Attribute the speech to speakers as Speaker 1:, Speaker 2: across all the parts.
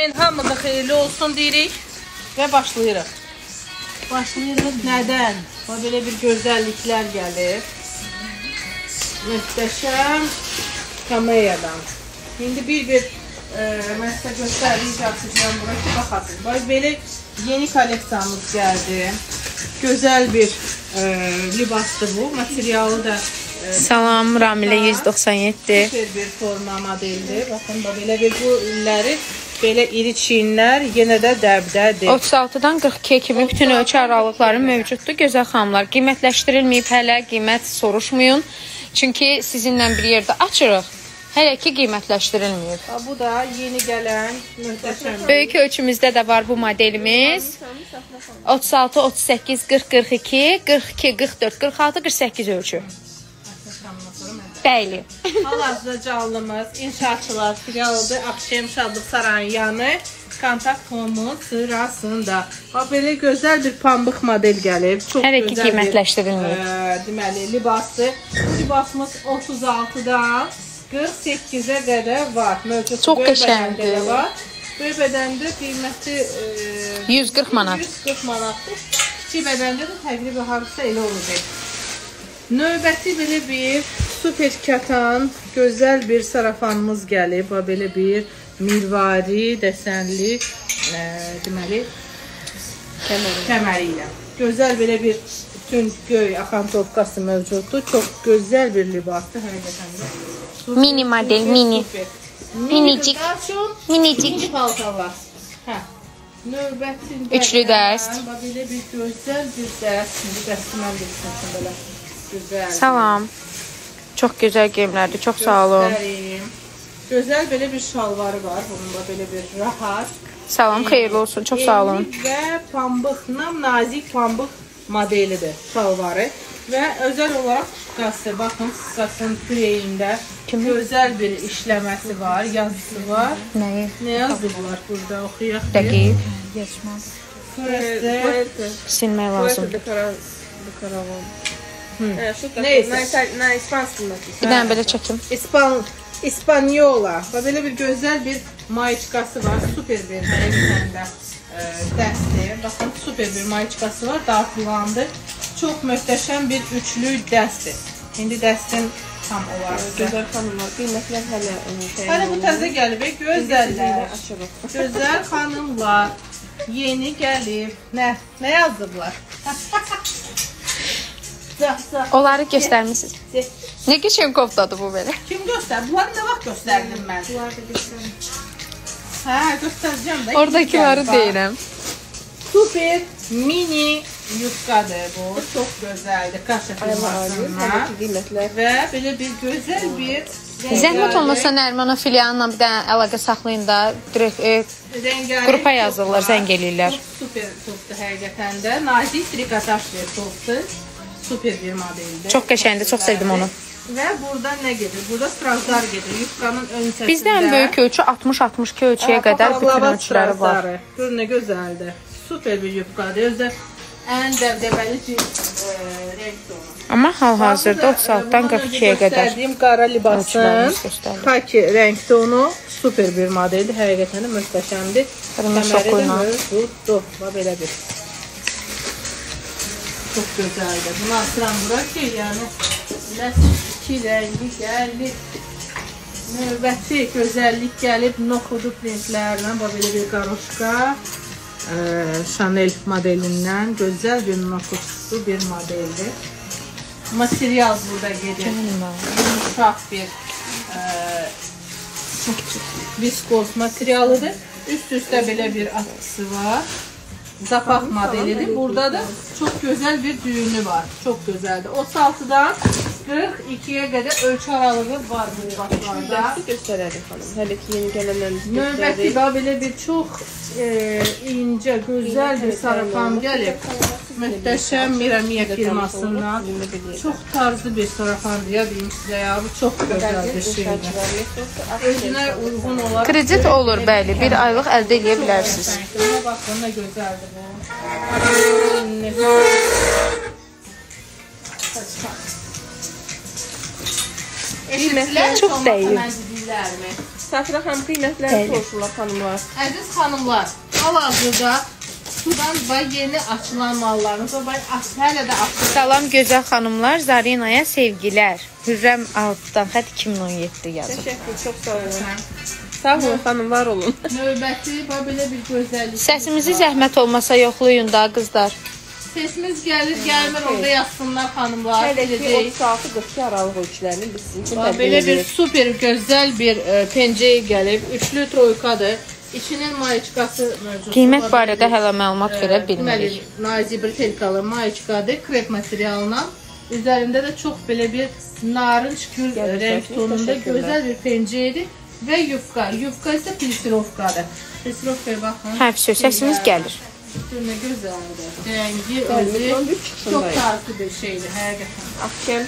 Speaker 1: Ben hamıda xeyirli olsun deyirik və başlayırıq. Başlayırıq nədən? Belə bir gözəlliklər gəlir. Möhtəşəm kameyadan. İndi bir mən sizə göstərəcəm bura ki, baxasınız. Belə yeni kolleksiyamız gəldi. Gözəl bir libasdır bu. Materialı da
Speaker 2: Salam, Ramilə 197.
Speaker 1: Super bir forma modeldir. Baxın, belə bir bu illəri belə iri çiyinlər yenə də dəbdədir.
Speaker 2: 36-dan 42 kimi bütün ölçü aralıqları mövcuddur. Gözəl xanımlar, qiymətləşdirilməyib hələ, qiymət soruşmayın. Çünki sizinlə bir yerdə açırıq. Hələ ki qiymətləşdirilməyib.
Speaker 1: Bu da yeni gələn möhtəşəm.
Speaker 2: Böyük ölçümüzdə də var bu modelimiz. 36, 38, 40, 42, 42, 44, 46, 48 ölçü. Bəli.
Speaker 1: Hal-hazırda canlımız inşaatçılar filialıdır. Akşem Şadlıq Sarayının yanı kontakt formu sırasında. Belə gözəl bir pambıq model gəlib. Çox
Speaker 2: hələ ki qiymətləndirilmir.
Speaker 1: Deməli libası. Libasımız 36-dan 48-ə qədər var. Mövcud
Speaker 2: çox qəşəngdir.
Speaker 1: Böyük bədəndə qiyməti
Speaker 2: 140 manat.
Speaker 1: 140 manatdır. Kiçik bədəndə də təqribən hardasa elə olacaq. Növbəti belə bir super katan, gözəl bir sarafanımız gəlib. Belə bir mirvari, dəsənli, deməli, kəməri ilə. Gözəl belə bir bütün göy axantopkası mövcuddur. Çox gözəl bir libasdır.
Speaker 2: Mini model, mini. Minicik. Minicik.
Speaker 1: Paltarlar. Növbətində
Speaker 2: üçlü dəst.
Speaker 1: Belə bir gözəl bir dəst. Şimdi dəsti mən bilsin belə. Güzel.
Speaker 2: Salam. Çox gözəl geyimlərdir. Çox sağ olun.
Speaker 1: Gözəl belə bir şalvarı var. Bunun da belə bir rahat.
Speaker 2: Salam, xeyirli olsun. Çox sağ olun.
Speaker 1: Və pambıq, nazik pambıq modelidir şalvarı. Və özəl olaraq qası. Baxın, qasının kürəyində gözəl bir işləməsi var, yazısı var.
Speaker 2: Nəyi?
Speaker 1: Nə yazıblar burada? Oxuyaq.
Speaker 2: Dəqiq.
Speaker 1: Silmək
Speaker 2: lazımdır.
Speaker 1: Na ispansın
Speaker 2: bir dənə belə çəkim.
Speaker 1: İspanyola. Belə bir gözəl bir mayiçkası var. Super bir dəstdir. Baxın, super bir mayiçkası var. Dağıtılandı. Çox möhtəşəm bir üçlü dəstdir. İndi dəstin tam olaraq.
Speaker 3: Gözəl xanımlar, qiymətlər hələ
Speaker 1: hələ bu təzə gəlib. Gözəllər. Gözəl xanımlar. Yeni gəlib. Nə yazıblar?
Speaker 2: Onları göstərmişsiniz. Nə keçən koftadır bu belə?
Speaker 1: Kim göstər? Bunları nə vaxt göstərdim mən? Bunları da göstərdim. Hə, göstərəcəm də.
Speaker 2: Oradakiləri deyirəm.
Speaker 1: Super mini yufkadır bu. Çox gözəldir. Kaşa firmasından. Və belə bir gözəl bir
Speaker 2: zəhmət olmasa Nərmana filialına bir dənə əlaqə saxlayın da qrupa yazırlar, zəng eləyirlər.
Speaker 1: Super topdur həqiqətən də. Nazik trikotaj bir topdur. Super bir modeldir.
Speaker 2: Çox qəşəngdir, çox sevdim onu.
Speaker 1: Və burada nə gedir? Burada strazlar gedir. Yufkanın ön hissəsində.
Speaker 2: Bizdə ən böyük ölçü 60-62 ölçüyə qədər bütün ölçüləri var.
Speaker 1: Gör nə gözəldir. Super bir yufkadır. Özü ən dəbdəbəli renk tonu.
Speaker 2: Amma hal-hazırda 36-dan 42-yə qədər.
Speaker 1: Göstərdiyim qara libasın xaki renk tonu super bir modeldir. Həqiqətən də möhtəşəmdir. Kəməri də mövcuddur. Belə bir. Çox gözəldir. Bunu asıram bura ki, yəni iki rəngi gəlib. Növbəti gözəllik gəlib. Noxudu printlərlə. Belə bir qaroşka. Chanel modelindən gözəl bir noxudlu bir modeldir. Material burada gedir. Yumuşaq bir viskoz materialıdır. Üst-üstə belə bir atkısı var. Zapaq modelidir. Burada da çox gözəl bir düyünü var. Çox gözəldir. 36-dan 42-yə qədər ölçü aralığı var bu libaslarda.
Speaker 3: Dəsti göstərərik xanım. Hələ ki yeni gələnlərimiz
Speaker 1: növbəti də belə bir çox incə, gözəl bir sarafan gəlib. Möhtəşəm Miramiya firmasından. Çox tarzı bir sarafan deyə deyim sizə ya. Bu çox gözəl bir şeydir. Özünə uyğun olaraq.
Speaker 2: Kredit olur, bəli. Bir aylıq əldə edə bilərsiniz.
Speaker 1: Baxın, nə gözəldir bu.
Speaker 2: Çox dəyir.
Speaker 3: Səfirə xanım qiymətləri soruşurlar xanımlar.
Speaker 1: Əziz xanımlar, hal-hazırda sudan yeni açılan mallarınız var. Hələ də açılır.
Speaker 2: Salam gözəl xanımlar, Zarinaya sevgilər. Hürrəm altdan xət 2017 yazır.
Speaker 3: Təşəkkür, çox sağ olun. Sağ olun xanımlar olun.
Speaker 1: Növbəti belə bir gözəllik.
Speaker 2: Səsimizi zəhmət olmasa yoxlayın da qızlar.
Speaker 1: Sesimiz gəlir, gəlmir, orada yazsınlar xanımlar.
Speaker 3: Hələ ki 36-42 aralıq ölçülərini biz sizin üçün təqdim
Speaker 1: Belə bir
Speaker 3: edirik.
Speaker 1: super gözəl bir pencəyə gəlib. Üçlü troykadır. İçinin mayiçkası mövcud.
Speaker 2: Qiymət barədə hələ məlumat verə bilmirik.
Speaker 1: Nazi britelkalı mayiçkadır, krep materialından. Üzərində də çox belə bir narınc gül renk tonunda gözəl bir pencəydir. Və yufka. Yufka isə plisirovkadır. Plisirovkaya baxın.
Speaker 2: Hə, səsimiz gəlir.
Speaker 1: Nə gözəldir. Rəngi özü çox tarzı bir şeydir, həqiqətən.
Speaker 3: Akşam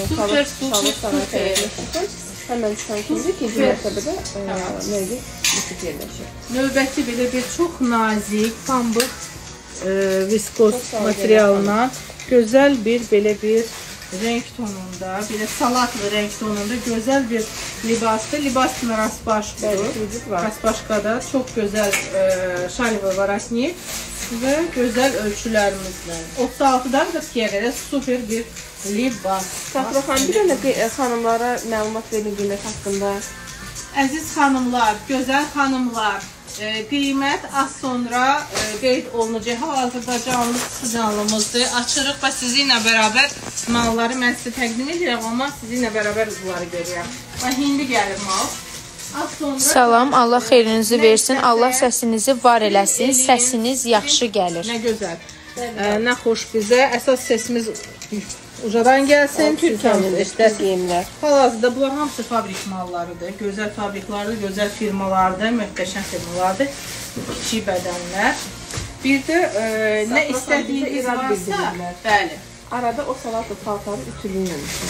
Speaker 1: Super.
Speaker 3: Həmən çıxan kimi ikinci mərtəbədə neydi? Mütük yerləşir.
Speaker 1: Növbəti belə bir çox nazik, pambıq viskoz materialından gözəl bir belə bir renk tonunda, belə salatlı renk tonunda gözəl bir libasdır. Libasla raspaşdır. Raspaşkada çox gözəl şalva varasni və gözəl ölçülərimizlə. 36-dan 42-yə qədər super bir libas.
Speaker 3: Səfirə xanım, bir dənə xanımlara məlumat verin qiymət haqqında.
Speaker 1: Əziz xanımlar, gözəl xanımlar, qiymət az sonra qeyd olunacaq. Hal-hazırda canlı canlımızdır. Açırıq və sizinlə bərabər malları mən sizə təqdim edirəm, amma sizinlə bərabər bunları görürəm. Və hindi gəlir mal.
Speaker 2: Salam, Allah xeyrinizi versin, Allah səsinizi var eləsin, səsiniz yaxşı gəlir.
Speaker 1: Nə gözəl, nə xoş bizə. Əsas səsimiz ucadan gəlsin, Türkiyəmiz işləsin. Hal-hazırda bunlar hamısı fabrik mallarıdır. Gözəl fabriklardır, gözəl firmalardır, möhtəşəm firmalardır. Kiçik bədənlər. Bir də nə istədiyiniz varsa, bəli.
Speaker 3: Arada o salatlı paltarı ütülüyünmüşsün.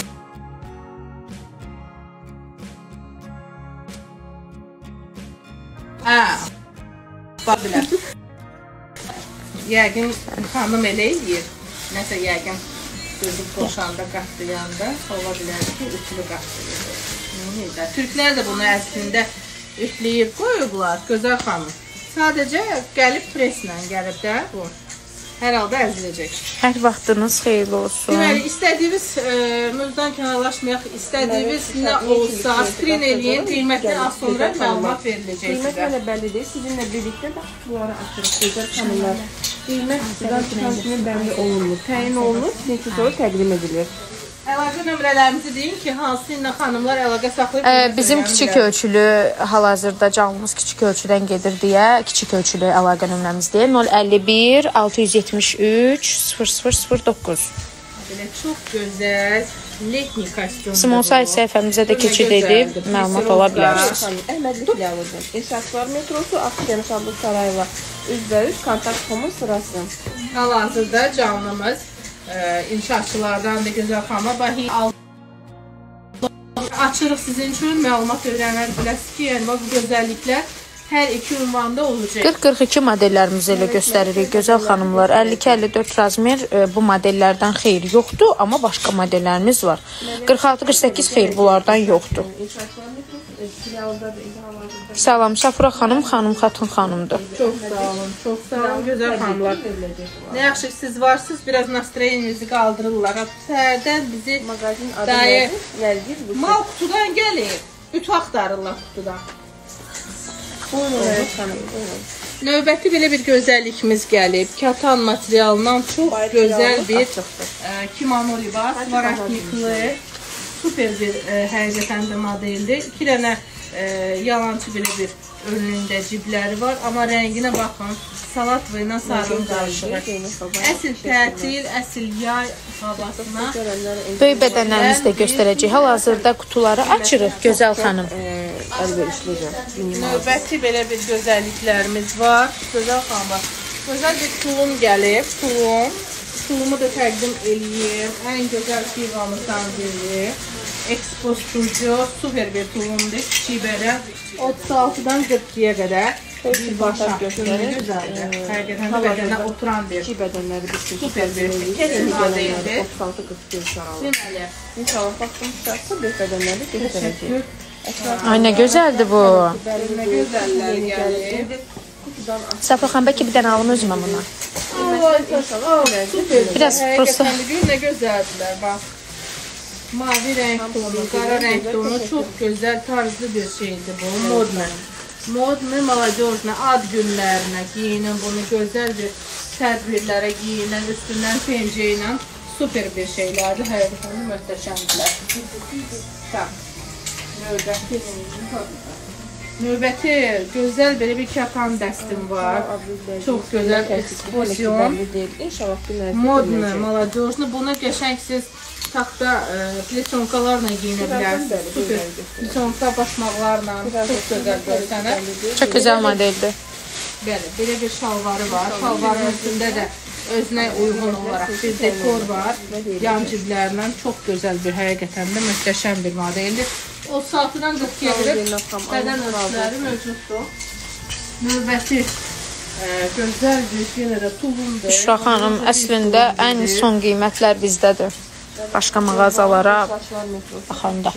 Speaker 1: Bax bilər. Yəqin xanım elə eləyir. Nəsə yəqin gözü qoşanda, qatlayanda ola bilər ki, ütülü qatlayır. Türklər də bunu əslində ütləyib qoyublar, gözəl xanım. Sadəcə gəlib preslə gəlib də bu. Hər halda əziləcək.
Speaker 2: Hər vaxtınız xeyirli olsun.
Speaker 1: Deməli, istədiyiniz mövzudan kənarlaşmayaq, istədiyiniz nə olsa skrin eləyin, qiymətdən az sonra məlumat veriləcək sizə.
Speaker 3: Qiymət hələ bəllidir. Sizinlə birlikdə bax, bunları açırıq. Gözəl xanımlar. Qiymət sizdən çıxan kimi bəlli olunur. Təyin olunur, sizin sonra təqdim edilir.
Speaker 1: Əlaqə nömrələrimizi deyin ki, hansı ilə xanımlar əlaqə saxlayıb?
Speaker 2: Bizim kiçik ölçülü, hal-hazırda canlımız kiçik ölçüdən gedir deyə, kiçik ölçülü əlaqə nömrəmiz deyil. 051 673 0009.
Speaker 1: Belə çox gözəl letni kostyum.
Speaker 2: Small size səhifəmizə də keçid edib məlumat ola bilərsiniz.
Speaker 3: Əhmədli Filalıdır. İnşaatçılar metrosu, Akdeniz Şahlıq Sarayla üzbəüz kontakt komu sırası.
Speaker 1: Hal-hazırda canlımız inşaatçılardan da gözəl xanıma bahi açırıq sizin üçün məlumat öyrənər biləsiniz ki, yəni bu gözəlliklər hər iki ünvanda olacaq.
Speaker 2: 40-42 modellərimizi elə göstəririk gözəl xanımlar. 52-54 razmer bu modellərdən xeyir yoxdur, amma başqa modellərimiz var. 46-48 xeyir bunlardan yoxdur. Salam, Şafura xanım, xanım Xatun xanımdır.
Speaker 1: Çox sağ olun, çox sağ olun, gözəl xanımlar. Nə yaxşı ki, siz varsınız, biraz nastroyeninizi qaldırırlar. Səhərdən bizi dayı mal qutudan gəlir, ütü axtarırlar qutudan. Növbəti belə bir gözəllikimiz gəlib. Katan materialından çox gözəl bir kimono libas, varaknikli, super bir həqiqətən də modeldir. 2 dənə yalancı belə bir önündə cibləri var, amma rənginə baxın, salat və ilə sarının qarışığı. Əsl tətil, əsl yay havasına.
Speaker 2: Böyük bədənlərimizi də göstərəcək. Hal-hazırda qutuları açırıq, gözəl xanım.
Speaker 1: Növbəti belə bir gözəlliklərimiz var. Gözəl xanım, gözəl bir tulum gəlib, tulum. Tulumu da təqdim eləyim. Ən gözəl firmamızdan biri. Expo Studio, super bir tulumdur. Kiçik belə 36-dan 42-yə qədər bir başa göstərir. Həqiqətən də bədənə oturan bir super bir kesinliklə 36-41 aralı. Deməli,
Speaker 3: İnşallah vaxtım tutarsa bir bədənləri göstərəcək.
Speaker 2: Ay, nə gözəldir bu.
Speaker 1: Nə gözəllər gəlir.
Speaker 2: Səfra xanım, bəlkə bir dənə alım özümə buna. Biraz prosta.
Speaker 1: Nə gözəldilər, bax. Mavi renk tonu, qara renk tonu çox gözəl, tarzlı bir şeydir bu. Modne, молодежный, ad günlərinə giyinin bunu, gözəl bir tədbirlərə giyinin, üstündən pencə ilə super bir şeylərdir, həqiqətən möhtəşəmdirlər. Növbəti gözəl belə bir katan dəstim var. Çox gözəl eksposyon. Modne, молодежный. Bunu qəşəng siz taxta plesonkalarla giyinə bilərsiniz. Plesonka başmaqlarla çox gözəl görsənir.
Speaker 2: Çox gözəl modeldir.
Speaker 1: Bəli, belə bir şalvarı var. Şalvarın üstündə də özünə uyğun olaraq bir dekor var. Yan ciblərlə çox gözəl bir, həqiqətən də möhtəşəm bir modeldir. 36-dan 40-ya qədər bədən ölçüləri mövcuddur. Növbəti gözəl bir yenə də tulumdur.
Speaker 2: Büşra xanım, əslində ən son qiymətlər bizdədir. Başqa mağazalara baxanda.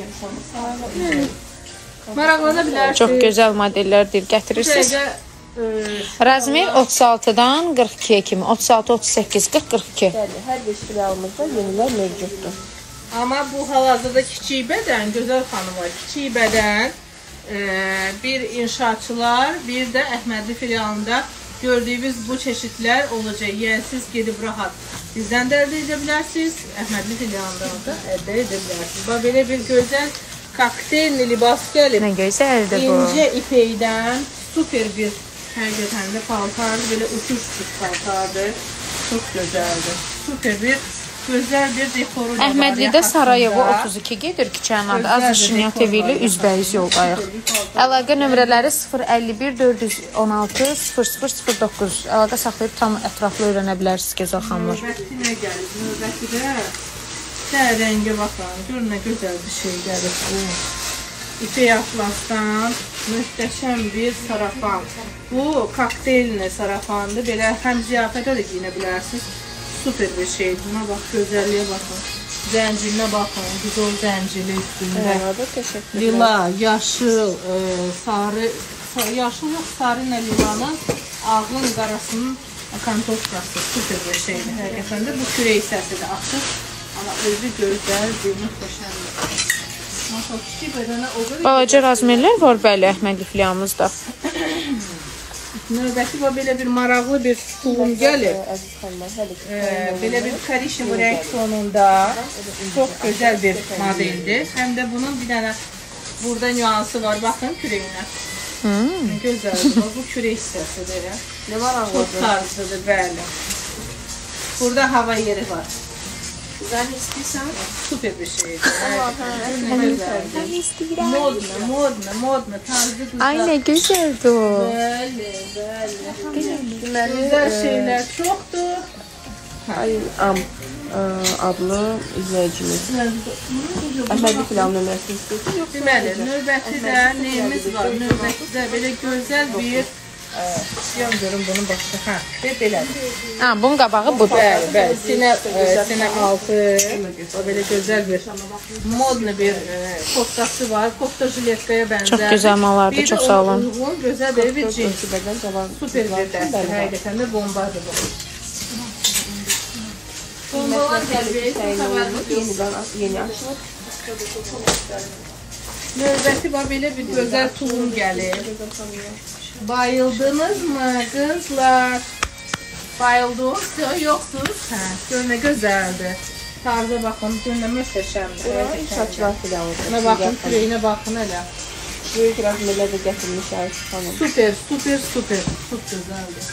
Speaker 1: Maraqlana bilərsiniz.
Speaker 2: Çox gözəl modellərdir, gətirirsiniz. Razmer 36-dan 42-yə kimi, 36, 38, 40, 42.
Speaker 3: Bəli, hər bir filialımızda yenilər mövcuddur.
Speaker 1: Amma bu hal-hazırda kiçik bədən, gözəl xanım var. Kiçik bədən, bir inşaatçılar, bir də Əhmədli filialında gördüyünüz bu çeşidlər olacaq. Yəni siz gedib rahat bizdən də əldə edə bilərsiniz, Əhmədli filialından da əldə edə bilərsiniz. Bax, belə bir gözəl kokteylli libas gəlib.
Speaker 2: Nə gözəldir bu.
Speaker 1: İncə ipəkdən super bir həqiqətən də paltardır, belə uçuş paltardır. Çox gözəldir. Super bir gözəl bir dekoru da var.
Speaker 2: Əhmədlidə Sarayevo 32 gedir Küçənin adı. Aziz Şinyan TV ilə üzbəyiz yoldayıq. Əlaqə nömrələri 051 416 0009. Əlaqə saxlayıb tam ətraflı öyrənə bilərsiniz gözəl xanımlar.
Speaker 1: Növbəti nə gəlir? Növbəti də rəngi baxın. Gör nə gözəl bir şey gəlir bu. İpək atlasdan möhtəşəm bir sarafan. Bu kokteylli sarafandır. Belə həm ziyafətə də giyinə bilərsiniz. Super bir şeydir. Buna bax, gözəlliyə baxın. Zəncirinə baxın. Güzel zəncili üstündə. Lila, yaşıl, sarı, yaşıl yox, sarı ilə lilanın ağın qarasının kontoskası. Super bir şeydir. Həqiqətən də bu kürək hissəsi də açıq. Amma özü gözəl bir möhtəşəmdir.
Speaker 2: Balaca razmerlər var, bəli, Əhmədli filialımızda.
Speaker 1: Növbəti var, belə bir maraqlı bir tulum gəlir. Belə bir karişim rəng sonunda çox gözəl bir modeldir. Həm də bunun bir dənə burada nüansı var. Baxın kürəyinə. Gözəldir. Bu kürək hissəsidir. Çox tarzıdır, bəli. Burada hava yeri var. Güzel istəyirsən, super bir şeydir. Modna, tarzı güzel.
Speaker 2: Ay, nə gözəldir o.
Speaker 1: Bəli. Güzel şeylər çoxdur.
Speaker 3: Adlı izləyicimiz. Əhmədli filan nömrəsini istəyir.
Speaker 1: Deməli, növbətidə neyimiz var? Növbətidə belə gözəl bir yan görün bunun başqa. Belədir.
Speaker 2: Bunun qabağı budur.
Speaker 1: Bəli. Sinə altı. Belə gözəl bir modna bir koftası var. Kofta jiletkaya bənzər.
Speaker 2: Çox gözəl mallardır, çox sağ olun.
Speaker 1: Uyğun, gözəl bir cins. Super bir dəstir. Həqiqətən də bombadır bu. Bombalar gəlir.
Speaker 3: Yeni açılır.
Speaker 1: Növbəti var, belə bir gözəl tulum gəlir. Bayıldınız mı kızlar? Bayıldınız yoxsunuz? Gör nə gözəldir. Tarzə baxın, gör nə möhtəşəmdir.
Speaker 3: İnşaatçılar filalıdır.
Speaker 1: Nə baxın, kürəyinə baxın elə.
Speaker 3: Böyük razmerlər də gətirmiş Ayşə xanım.
Speaker 1: Super. Çox gözəldir.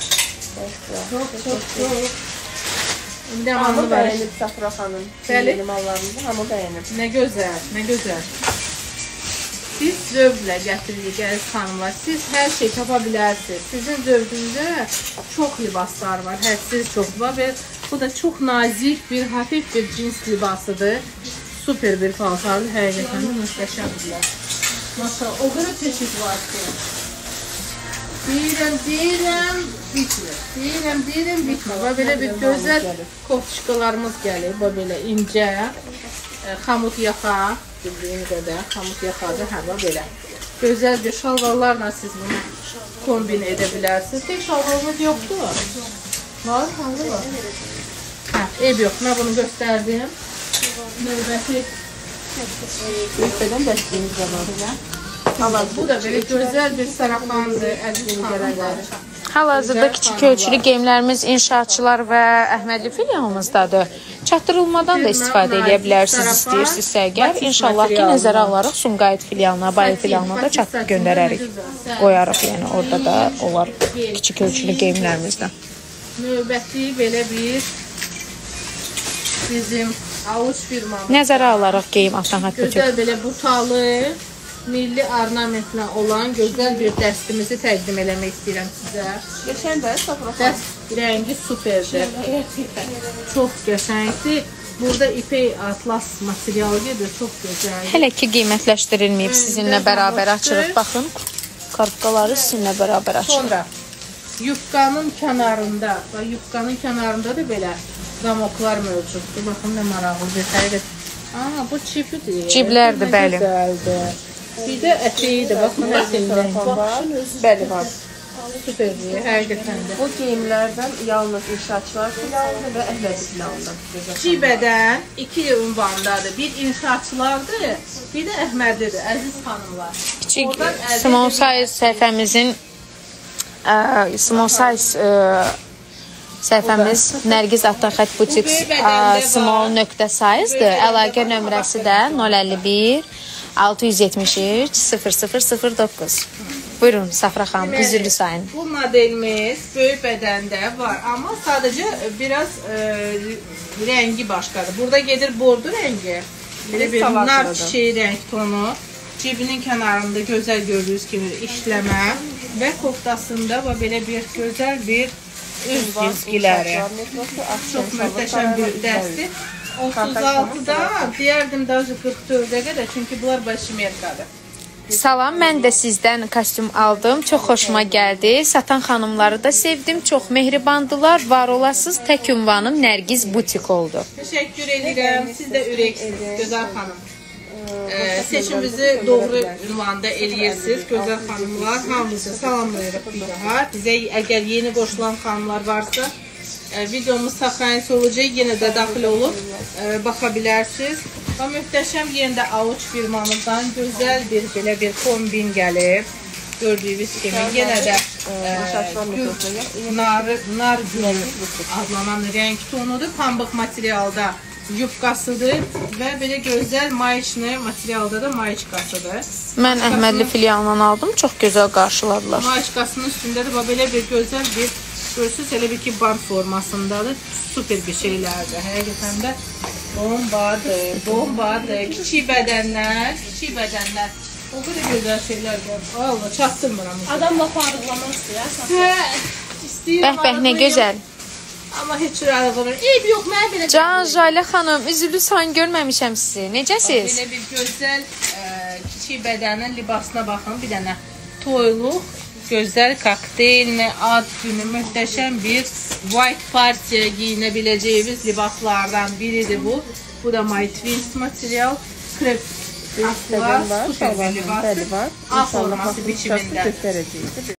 Speaker 1: Çox. İndi
Speaker 3: Hamı bəyənib Səfra xanım. Yeni mallarımızı hamı bəyənib.
Speaker 1: Nə gözəl. Siz zövqlə gətiririk, əziz xanımlar. Siz hər şey tapa bilərsiniz. Sizin zövqünüzdə çox libaslar var, hədsiz çox var və bu da çox nazik bir, hafif bir cins libasıdır. Super bir paltardır, həqiqətən də möhtəşəmdirlər. Maşallah, o qədər çeşid var ki. Deyirəm, bitmir. Və belə bir gözəl koftuşkalarımız gəlir, belə incə, xamut yaxa. bildiyim qədər. Pamuk yaxadır, həva belə. Gözəl bir şalvarlarla siz bunu kombin edə bilərsiniz. Tek şalvarımız yoxdur. Var, hangi var? Hə, ev yox. Mən bunu göstərdim. Növbəti
Speaker 3: İlk bədən dəstəyimiz də var.
Speaker 1: bu da belə gözəl bir sarafandır, əziz xanımlar.
Speaker 2: Hal-hazırda kiçik ölçülü geyimlərimiz inşaatçılar və Əhmədli filialımızdadır. Çatdırılmadan da istifadə edə bilərsiniz istəyirsinizsə əgər. İnşallah ki, nəzərə alaraq Sumqayıt filialına, Bayıl filialına da çatdırıb göndərərik. Qoyarıq, yəni orada da olar kiçik ölçülü geyimlərimizdən.
Speaker 1: Növbəti belə bir bizim avuç firmamız.
Speaker 2: Nəzərə alaraq geyim avtomat butik.
Speaker 1: Gözəl belə butalı, milli ornamentlə olan gözəl bir dəstimizi təqdim eləmək istəyirəm sizə.
Speaker 3: Geçəndə Safra
Speaker 1: Dəst rəngi superdir. Çox qəşəngdir. Burada ipək atlas materialı gedir, çox gözəldir.
Speaker 2: Hələ ki qiymətləşdirilməyib, sizinlə bərabər açırıq. Baxın, kartkaları sizinlə bərabər açırıq.
Speaker 1: Sonra yufqanın kənarında da belə zamoklar mövcuddur. Baxın nə maraqlıdır. Bu çipidir.
Speaker 2: Ciblərdir, bəli.
Speaker 1: Gözəldir. Bir də ətəyi də baxın, ətəyindən var.
Speaker 3: Bəli, var.
Speaker 1: Süperdir, həqiqətən də.
Speaker 3: Bu geyimlərdən yalnız inşaatçılar filialında və Əhmədli filialında.
Speaker 1: Cibədən 2 ünvandadır. Bir inşaatçılardır, bir də Əhmədlidir, əziz xanımlar.
Speaker 2: Kiçik small size səhifəmizin small size səhifəmiz Nərgiz Avtoxət Butik small.size'dir. Əlaqə nömrəsi də 051 673 0009. Buyurun Safra xanım, üzrlü sayın.
Speaker 1: Bu modelimiz böyük bədəndə var, amma sadəcə biraz rəngi başqadır. Burada gedir bordo rəngi, belə bir nar çiçeği rəng tonu. Cibinin kənarında gözəl gördüyünüz kimi işləmə və koftasında belə bir gözəl bir üz cizgiləri. Çox möhtəşəm bir dəstir. 36'dan deyərdim daha 44'e qədər, çünki bunlar başimerkadır.
Speaker 2: Salam, mən də sizdən kostyum aldım. Çox xoşuma gəldi. Satan xanımları da sevdim. Çox mehribandılar. Var olasınız. Tək ünvanım Nərgiz Butik oldu.
Speaker 1: Təşəkkür edirəm. Siz də ürəksiniz, gözəl xanım. Seçimimizi doğru ünvanda eləyirsiniz, gözəl xanımlar. Hamınızı salamlayırıq bir daha. Bizə əgər yeni qoşulan xanımlar varsa, videomuz saxlayınca olacaq, yenə də daxil olub baxa bilərsiniz. Və möhtəşəm yenə də avuç firmamızdan gözəl bir belə bir kombin gəlib. Gördüyünüz kimi yenə də nar gül adlanan rəng tonudur. Pambıq materialda yufqasıdır və belə gözəl mayışlı materialda da mayışqasıdır.
Speaker 2: Mən Əhmədli filialından aldım. Çox gözəl qarşıladılar.
Speaker 1: Mayışqasının üstündə də belə bir gözəl bir görsünüz, elə bir ki band formasındadır. Super bir şeylərdir. Həqiqətən də bombadır. Kiçik bədənlər. O qədər gözəl şeylər var. Allah, çatdırmıram.
Speaker 3: Adamla parıqlamaq istəyir.
Speaker 2: Bəh, nə gözəl.
Speaker 1: Amma heç cür arıqlamır. Eyb yox, mənə belə.
Speaker 2: Can Jalə xanım, üzülü san görməmişəm sizi. Necəsiz?
Speaker 1: Belə bir gözəl kiçik bədənin libasına baxın. Bir dənə toyluq, gözəl kokteyl, ad günü möhtəşəm bir white party giyinə biləcəyimiz libaslardan biridir bu. Bu da My Twins material. Krep asla super bir libası. A forması biçimində.